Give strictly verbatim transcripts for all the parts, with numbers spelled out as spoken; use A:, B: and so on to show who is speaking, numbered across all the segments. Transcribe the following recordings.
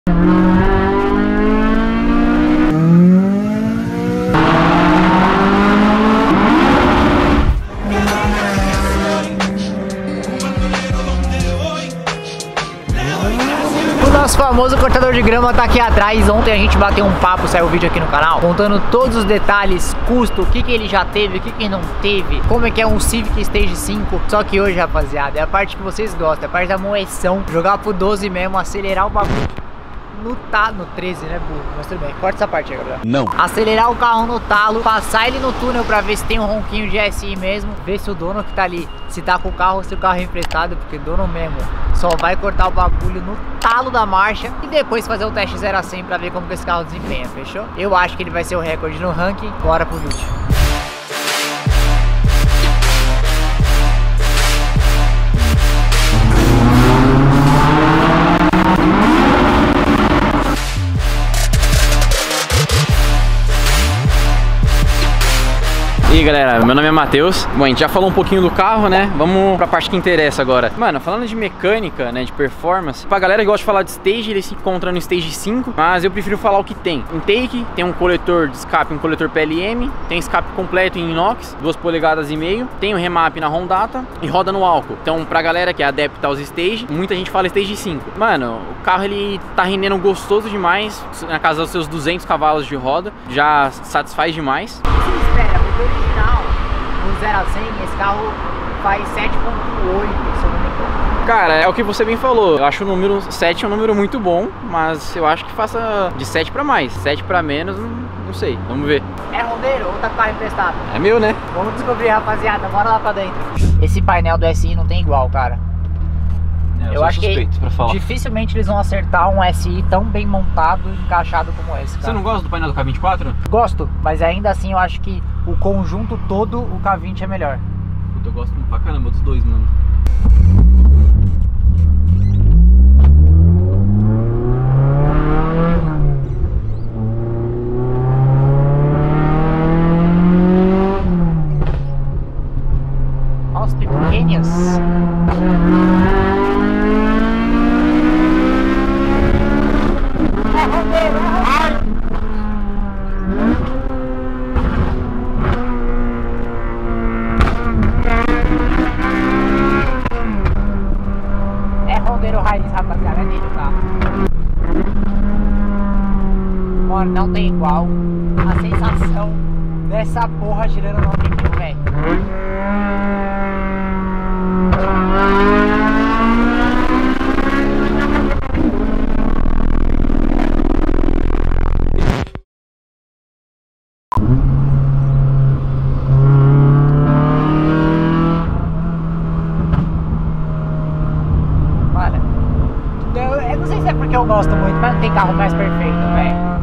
A: Nosso famoso cortador de grama tá aqui atrás. Ontem a gente bateu um papo, saiu o vídeo aqui no canal contando todos os detalhes, custo, o que que ele já teve, o que que não teve, como é que é um Civic Stage cinco. Só que hoje, rapaziada, é a parte que vocês gostam, é a parte da moeção, jogar pro doze mesmo, acelerar o bagulho no tá no treze, né, burro? Mas tudo bem, corta essa parte aí, Gabriel.
B: Não.
A: Acelerar o carro no talo, passar ele no túnel pra ver se tem um ronquinho de S I mesmo, ver se o dono que tá ali, se tá com o carro ou se o carro é emprestado, porque o dono mesmo só vai cortar o bagulho no talo da marcha e depois fazer o teste zero a cem pra ver como que esse carro desempenha, fechou? Eu acho que ele vai ser o recorde no ranking. Bora pro vídeo.
B: E aí galera, meu nome é Matheus. Bom, a gente já falou um pouquinho do carro, né? Vamos pra parte que interessa agora. Mano, falando de mecânica, né, de performance, pra galera que gosta de falar de stage, ele se encontra no stage cinco, mas eu prefiro falar o que tem. Intake, tem um coletor de escape, um coletor P L M, tem escape completo em inox, duas polegadas e meio, tem o remap na Rondata e roda no álcool. Então pra galera que é adepta aos stage, muita gente fala stage cinco. Mano, o carro ele tá rendendo gostoso demais, na casa dos seus duzentos cavalos de roda, já satisfaz demais.
A: Espera, original, no zero a cem, esse carro faz sete ponto oito, se eu não me engano.
B: Cara, é o que você bem falou. Eu acho o número sete é um número muito bom, mas eu acho que faça de sete pra mais. sete pra menos, não, não sei. Vamos ver.
A: É rondeiro ou tá com carro emprestado?
B: É meu, né?
A: Vamos descobrir, rapaziada. Bora lá pra dentro. Esse painel do S I não tem igual, cara.
B: É, eu
A: eu acho que
B: pra falar.
A: dificilmente eles vão acertar um S I tão bem montado e encaixado como esse, cara.
B: Você não gosta do painel do K vinte e quatro?
A: Gosto, mas ainda assim eu acho que o conjunto todo, o K vinte é melhor.
B: Eu gosto pra caramba dos dois, mano.
A: Olha os pequenos. É rondeiro raiz, rapaziada, é dele o carro. Mano, não tem igual a sensação dessa porra girando nove mil, velho. Eu não sei se é porque eu gosto muito, mas não tem carro mais perfeito, velho.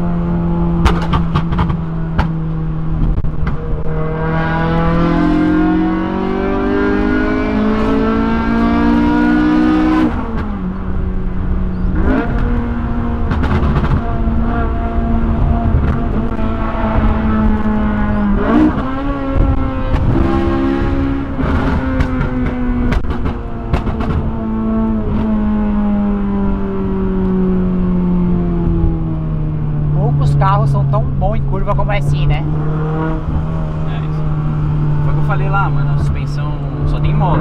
A: Carros são tão bons em curva como é assim, né?
B: É isso. Foi o que eu falei lá, mano. A suspensão só tem mola.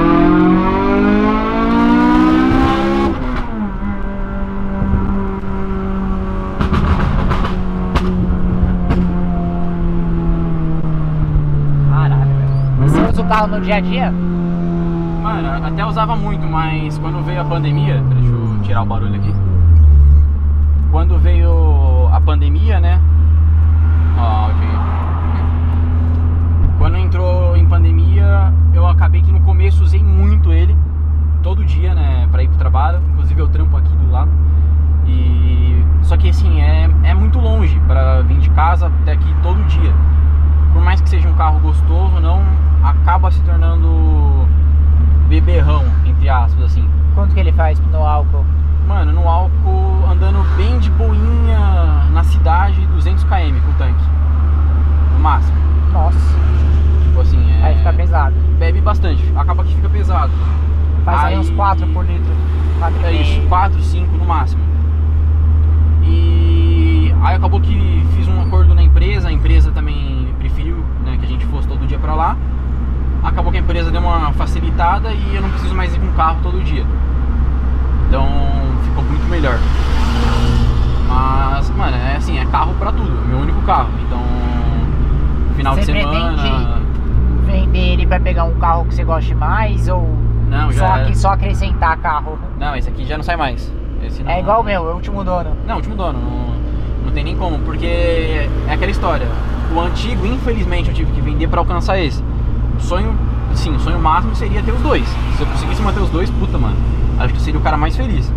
A: Caralho, velho. E você usa o carro no dia a dia?
B: Mano, até usava muito, mas quando veio a pandemia... Deixa eu tirar o barulho aqui. Quando veio a pandemia, né? Ó, ok. Quando entrou em pandemia, eu acabei que no começo usei muito ele, todo dia, né? Pra ir pro trabalho, inclusive eu trampo aqui do lado. E só que assim, é, é muito longe pra vir de casa até aqui todo dia. Por mais que seja um carro gostoso, não acaba se tornando beberrão, entre aspas, assim.
A: Quanto que ele faz no álcool?
B: Mano, no álcool, andando bem de boinha na cidade, duzentos quilômetros com o tanque. No máximo.
A: Nossa.
B: Tipo assim, é...
A: Aí fica pesado.
B: Bebe bastante, acaba que fica pesado.
A: Faz aí,
B: aí
A: uns quatro por litro. quatro
B: É isso, quatro, cinco no máximo. a empresa também preferiu, né, que a gente fosse todo dia pra lá. Acabou que a empresa deu uma facilitada e eu não preciso mais ir com carro todo dia. Então ficou muito melhor. Mas, mano, é assim, é carro pra tudo, é meu único carro. Então, final
A: você
B: de semana...
A: pretende vender ele pra pegar um carro que você goste mais ou
B: não, já
A: só,
B: é...
A: que, só acrescentar carro?
B: Não, esse aqui já não sai mais. Esse não...
A: É igual o meu, é o último dono.
B: Não, o último dono, não, não tem nem como, porque é aquela história. O antigo, infelizmente, eu tive que vender pra alcançar esse. O sonho, sim, o sonho máximo seria ter os dois. Se eu conseguisse manter os dois, puta, mano, acho que eu seria o cara mais feliz.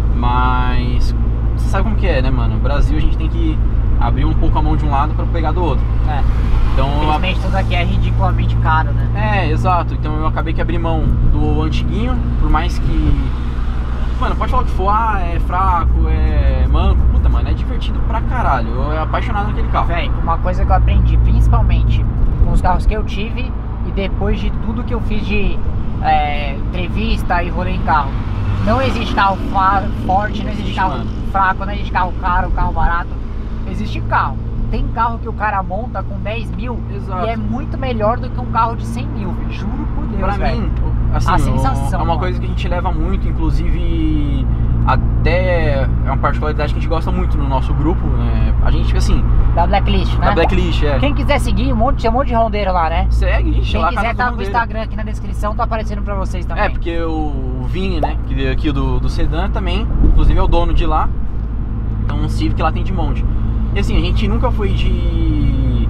B: Mas você sabe como que é, né, mano? No Brasil a gente tem que abrir um pouco a mão de um lado pra pegar do outro.
A: É.
B: Então,
A: infelizmente tudo aqui é ridiculamente caro, né?
B: É, exato. Então eu acabei que abri mão do antiguinho, por mais que... Mano, pode falar o que for, ah, é fraco, é manco. Puta, mano, é divertido pra caralho. Eu é apaixonado naquele carro.
A: Véi, uma coisa que eu aprendi, principalmente com os carros que eu tive e depois de tudo que eu fiz de é, entrevista e rolê em carro. Não existe carro forte, não existe carro
B: mano.
A: fraco, não existe carro caro, carro barato. Existe carro. Tem carro que o cara monta com dez mil. Exato. E é muito melhor do que um carro de cem mil, véio. Juro por Deus,
B: pra
A: véio.
B: mim, assim,
A: a sensação,
B: é uma
A: mano.
B: coisa que a gente leva muito, inclusive até é uma particularidade que a gente gosta muito no nosso grupo, né? A gente, assim...
A: Da Blacklist, né?
B: Da Blacklist, é.
A: Quem quiser seguir, um monte, tem um monte de rondeiro lá, né?
B: Segue, ixi,
A: Quem
B: lá
A: quiser tá com o
B: rondeiro.
A: Instagram aqui na descrição, tá aparecendo pra vocês também.
B: É, porque o Vini, né, que aqui do, do Sedan também, inclusive é o dono de lá. Então um Civic lá tem de monte. E assim, a gente nunca foi de...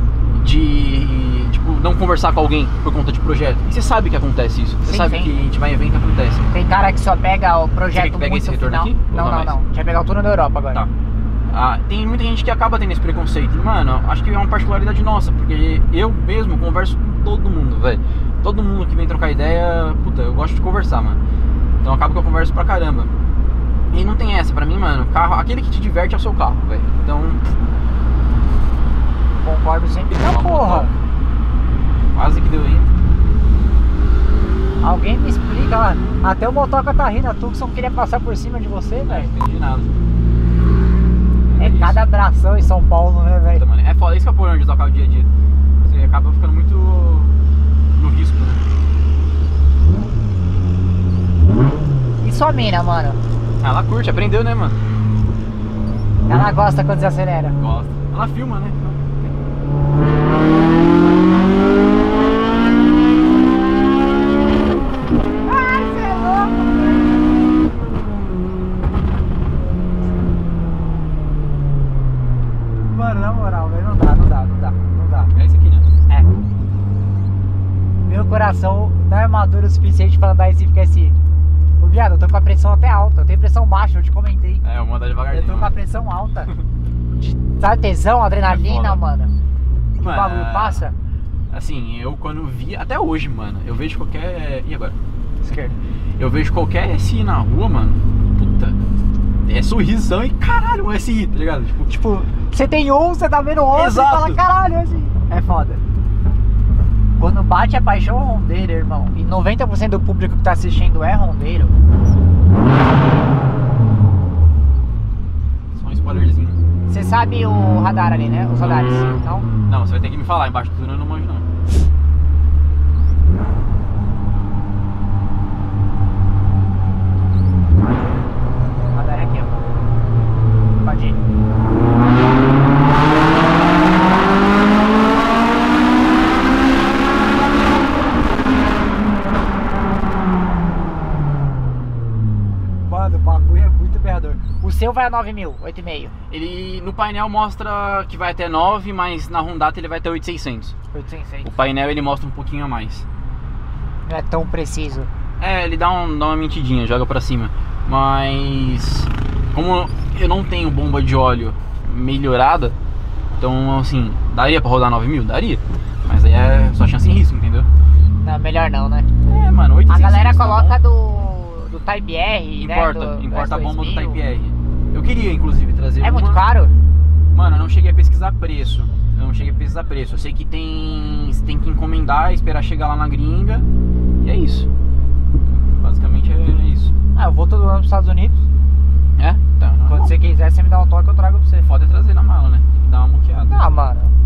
B: De... Tipo, não conversar com alguém por conta de projeto. E você sabe que acontece isso. Você
A: Sim,
B: sabe
A: sim.
B: que a gente vai em evento e acontece.
A: Tem cara que só pega o
B: Você
A: projeto
B: quer que pegue
A: muito
B: esse retorno
A: final.
B: aqui? Ou
A: Não,
B: não
A: não,
B: mais?
A: não. A gente vai pegar o turno da Europa agora.
B: Tá. Ah, tem muita gente que acaba tendo esse preconceito. E, mano, acho que é uma particularidade nossa, porque eu mesmo converso com todo mundo, velho. Todo mundo que vem trocar ideia, puta, eu gosto de conversar, mano. Então acaba que eu converso pra caramba. E não tem essa, pra mim, mano, carro, aquele que te diverte é o seu carro, velho. Então...
A: Concordo sempre. Não,
B: Vamos,
A: porra.
B: vamos. Quase que deu aí.
A: Alguém me explica lá. Até o motoca tá rindo. A Tucson queria passar por cima de você,
B: Não
A: velho.
B: entendi nada.
A: É
B: isso.
A: cada abração em São Paulo, né, velho?
B: Puta, mano, é foda, isso que é o problema de tocar o dia a dia. Você acaba ficando muito no risco, né?
A: E sua mina, mano?
B: Ela curte, aprendeu, né, mano?
A: Ela gosta quando você acelera.
B: Gosta. Ela filma, né?
A: Ai, você é louco, velho. Mano, na moral, velho, não dá, não dá, não dá, não dá.
B: É esse aqui, né?
A: É. Meu coração não é maduro o suficiente pra andar em Civic S I. Ô, viado, eu tô com a pressão até alta. Eu tenho pressão baixa, eu te comentei.
B: É, eu vou andar devagarzinho.
A: Eu tô com a
B: mano.
A: pressão alta. De, sabe, tesão, adrenalina,
B: É foda.
A: mano. O
B: Mano,
A: bagulho passa.
B: Assim, eu quando vi, até hoje, mano, eu vejo qualquer... E agora?
A: Esquerda.
B: Eu vejo qualquer S I na rua, mano, puta, é sorrisão e caralho, um S I, tá ligado? Tipo,
A: Tipo, você tem um, você tá vendo outro
B: Exato.
A: e fala, caralho, assim. É foda. Quando bate a paixão rondeira, irmão, e noventa por cento do público que tá assistindo é rondeiro.
B: só um spoilerzinho.
A: Você sabe o radar ali, né? Os radares. Não?
B: Não, você vai ter que me falar, embaixo do túnel eu não manjo não.
A: O radar é aqui, ó. Pode ir. Mano, o bagulho é muito berrador. O seu vai a nove mil, oito e meio.
B: Ele, no painel mostra que vai até nove, mas na Honda ele vai até oito mil e seiscentos.
A: oito e seiscentos.
B: O painel ele mostra um pouquinho a mais.
A: Não é tão preciso.
B: É, ele dá, um, dá uma mentidinha, joga pra cima. Mas como eu não tenho bomba de óleo melhorada, então assim, daria pra rodar nove mil? Daria. Mas aí é só chance em risco, entendeu?
A: Não, melhor não, né?
B: É, mano, oito mil
A: A
B: e seiscentos
A: galera
B: tá
A: coloca
B: bom.
A: do, do Type R,
B: Importa,
A: né? Do,
B: importa a
A: do
B: bomba do
A: S dois mil.
B: Type R. Eu queria, inclusive, trazer
A: É
B: uma...
A: muito caro?
B: Mano, eu não cheguei a pesquisar preço. Eu não cheguei a pesquisar preço. Eu sei que tem... Você tem que encomendar, esperar chegar lá na gringa. E é isso. Basicamente é isso.
A: Ah, eu vou todo ano pros Estados Unidos.
B: É? Tá.
A: Quando
B: Bom,
A: você quiser, você me dá um toque, eu trago pra você.
B: foda é trazer na mala, né? Tem que dar uma muqueada.
A: Ah, mano.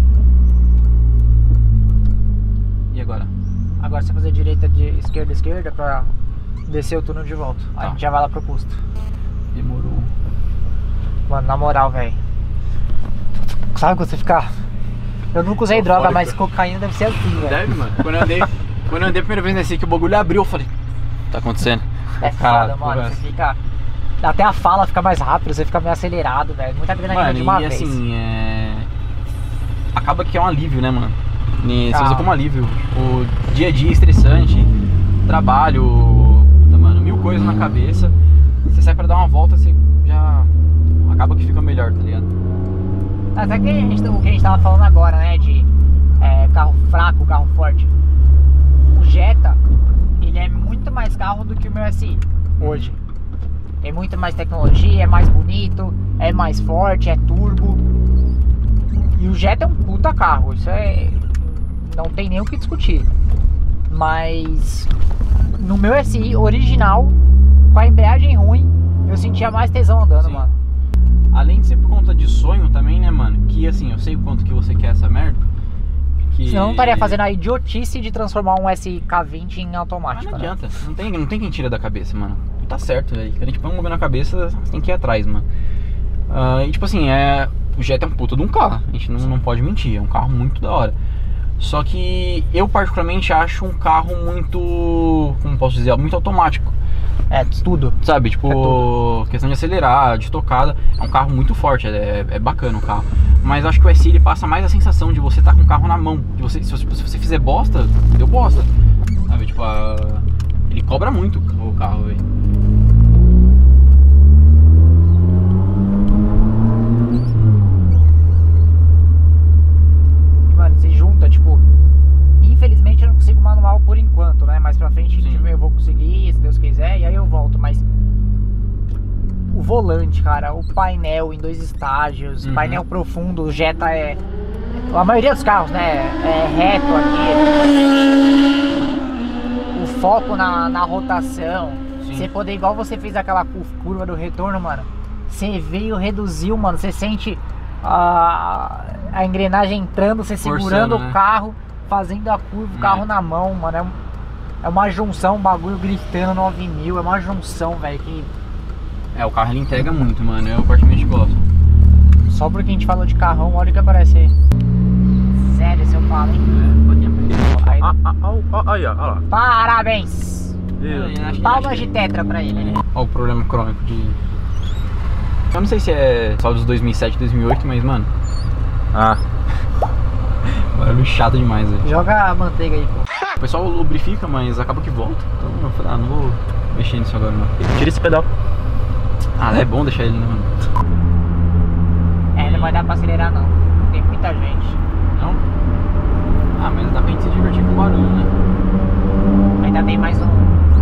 A: esquerda, esquerda pra descer o túnel de volta. Aí
B: Tá.
A: a gente já vai lá pro posto.
B: Demorou.
A: Mano, na moral, velho. Sabe quando você fica... Eu nunca usei droga,
B: Eufórico.
A: mas cocaína deve ser assim, velho.
B: Deve, mano. Quando eu andei, quando eu andei a primeira vez nesse que o bagulho abriu, eu falei, tá acontecendo?
A: É
B: Caralho,
A: foda, mano.
B: conversa.
A: Você fica... Até a fala fica mais rápido, você fica meio acelerado, velho. Muita adrenalina
B: Mano,
A: de uma
B: e
A: vez.
B: assim, é... acaba que é um alívio, né, mano? E você
A: Ah.
B: usa como alívio. O dia a dia estressante, trabalho, puta, mano, mil coisas na cabeça. Você sai pra dar uma volta, você já acaba que fica melhor, tá ligado?
A: Até que a gente, o que a gente tava falando agora, né? De é, carro fraco, carro forte. O Jetta, ele é muito mais carro do que o meu S I hoje. Tem muito mais tecnologia, é mais bonito, é mais forte, é turbo. E o Jetta é um puta carro, isso é... não tem nem o que discutir. Mas no meu S I original, com a embreagem ruim, eu sentia mais tesão andando,
B: Sim.
A: mano.
B: Além de ser por conta de sonho também, né, mano? Que assim, eu sei o quanto que você quer essa merda. Que...
A: Senão eu não estaria fazendo a idiotice de transformar um S I K vinte em
B: Mas
A: automático,
B: não
A: né?
B: adianta, não tem, não tem quem tira da cabeça, mano. Tá certo, velho. Quando a gente põe um bagulho na cabeça, você tem que ir atrás, mano. Ah, e tipo assim, é... o Jetta é um puta de um carro. A gente não, não pode mentir, é um carro muito da hora. Só que eu particularmente acho um carro muito... como posso dizer? Muito automático.
A: É, tudo.
B: Sabe, tipo,
A: É tudo.
B: questão de acelerar, de tocada. É um carro muito forte, é, é bacana o carro. Mas acho que o S I ele passa mais a sensação de você estar com o carro na mão. De você, se, você, se você fizer bosta, deu bosta. Sabe, tipo, a... ele cobra muito o carro, velho.
A: E, mano, se junta, tipo... Infelizmente eu não consigo manual por enquanto, né? Mais pra frente
B: Sim.
A: eu vou conseguir, se Deus quiser, e aí eu volto, mas... O volante, cara, o painel em dois estágios,
B: Uhum.
A: painel profundo, o Jetta é... A maioria dos carros, né? É reto aqui. O foco na, na rotação.
B: Sim.
A: Você poder, igual você fez aquela cu- curva do retorno, mano. Você veio, reduziu, mano. Você sente a, a engrenagem entrando, você
B: Forçando,
A: segurando
B: né?
A: o carro, fazendo a curva, o carro
B: É.
A: na mão, mano. É, um- é uma junção, um bagulho gritando nove mil. É uma junção, velho, que
B: É, o carro ele entrega muito, mano. Eu particularmente gosto.
A: só porque a gente falou de carrão, olha o que aparece aí. Sério, se eu falo, hein?
B: É, pode ir.
A: Aí,
C: Ah, ah, ah, ah, aí, ó, olha lá.
A: parabéns!
C: Isso.
A: Palmas de tetra pra ele, né?
B: Olha o problema crônico de... Eu não sei se é só dos dois mil e sete, dois mil e oito, mas, mano...
C: Ah,
B: barulho chato demais, velho.
A: Joga a manteiga aí, pô.
B: O pessoal lubrifica, mas acaba que volta. Então eu falei, ah, não vou mexer nisso agora, não.
C: tira esse pedal.
B: Ah, é bom deixar ele, né, mano?
A: É, não vai dar pra acelerar não. Tem muita gente.
B: Não? Ah, mas dá pra gente se divertir com o barulho, né?
A: Ainda tem mais um.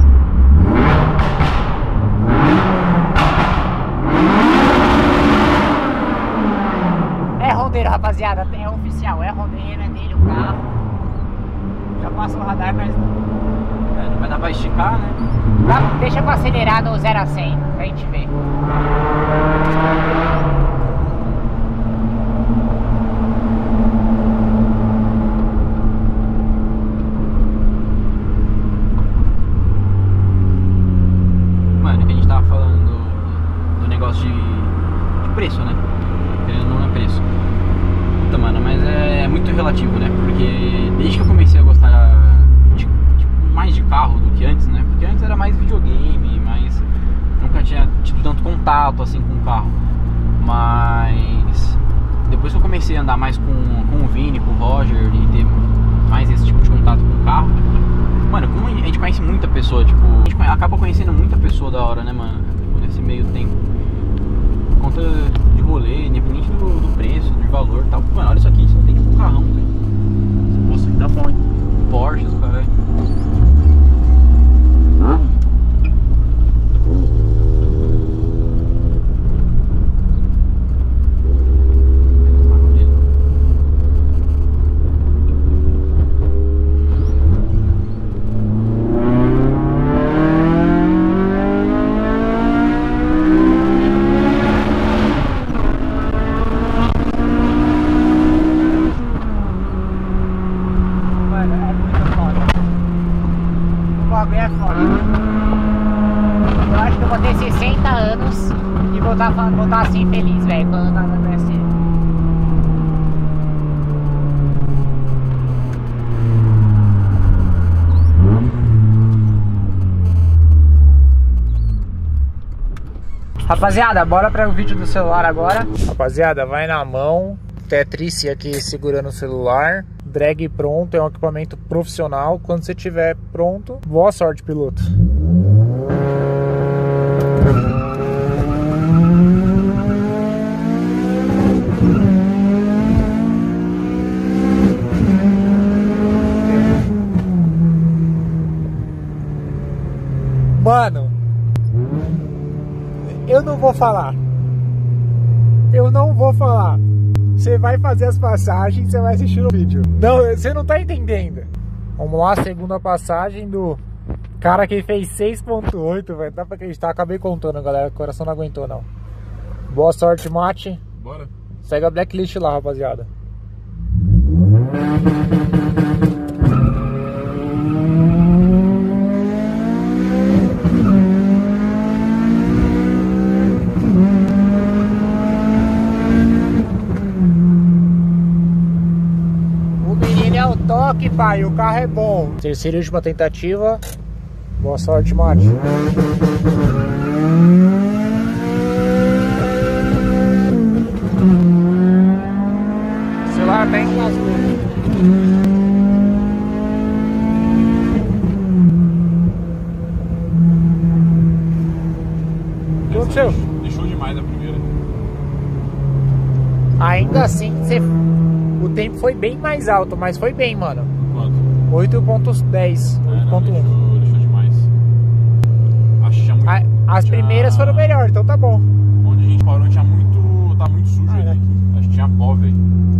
A: É rondeiro, rapaziada. É oficial. É rondeiro, é dele o carro. Já passou o radar, mas não.
B: É, não vai dar pra esticar, né?
A: Dá- Deixa pra acelerar no zero a cem, pra gente ver.
B: Mano, que a gente tava falando do, do negócio de, de preço, né? Querendo ou não é preço. Puta, mano, mas é, é muito relativo, né? Porque desde que eu comecei a gostar de, de- mais de carro do que antes, né? Porque antes era mais videogame, mas nunca tinha tido tanto contato assim com o carro. Mas depois que eu comecei a andar mais com, com o Vini, com o Roger e ter mais esse tipo de contato com o carro, mano, como a gente conhece muita pessoa, tipo, a gente conhe- acaba conhecendo muita pessoa da hora, né, mano? Tipo, nesse meio tempo. Por conta de rolê, independente do, do preço, do valor e tal. Mano, olha isso aqui, só tem tipo um carrão, velho.
C: Poxa, que dá bom, hein?
B: Porsche, os caralho.
A: Mano, é muito foda. tá falando, vou estar assim feliz, velho, quando eu tava no B S. Rapaziada, bora para o vídeo do celular agora. Rapaziada, vai na mão, Tetrice aqui segurando o celular, drag pronto, é um equipamento profissional. Quando você estiver pronto, boa sorte, piloto. Mano, eu não vou falar. Eu não vou falar. Você vai fazer as passagens, você vai assistir o vídeo. Não, você não tá entendendo. Vamos lá, segunda passagem do cara que fez seis ponto oito, velho. Dá pra acreditar, acabei contando, galera. O coração não aguentou, não. Boa sorte, Mate.
C: Bora.
A: Segue a blacklist lá, rapaziada. Toque, pai, o carro é bom. Terceira e última tentativa. Boa sorte, Mate. O celular bem lascou.
C: O que aconteceu? Deixou demais a primeira.
A: Ainda assim, você... o tempo foi bem mais alto, mas foi bem, mano.
C: Quanto?
A: oito ponto dez,
C: É,
A: oito ponto um.
C: deixou, deixou demais. Achamos
A: A, as
C: tinha...
A: primeiras foram melhor, então tá bom.
C: Onde a gente parou tinha muito... tá muito sujo
A: Ah,
C: ali.
A: é.
C: Acho que tinha pó, velho.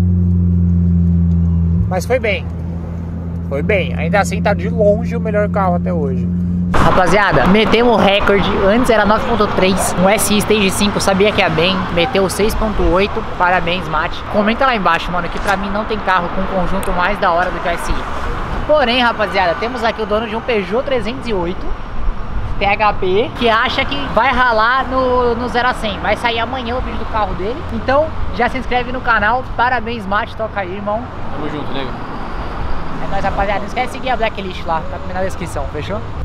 A: Mas foi bem. Foi bem. Ainda assim tá de longe o melhor carro até hoje. Rapaziada, metemos o recorde. Antes era nove ponto três, um S I Stage cinco, sabia que ia bem. Meteu seis ponto oito, parabéns, Mate. Comenta lá embaixo, mano, que pra mim não tem carro com um conjunto mais da hora do que o S I. Porém, rapaziada, temos aqui o dono de um Peugeot trezentos e oito T H P, que acha que vai ralar no, no zero a cem. Vai sair amanhã o vídeo do carro dele. Então, já se inscreve no canal. Parabéns, Mate, toca aí, irmão.
B: Tamo junto, nego.
A: É nóis, rapaziada. Não esquece de seguir a blacklist lá, tá na descrição, fechou?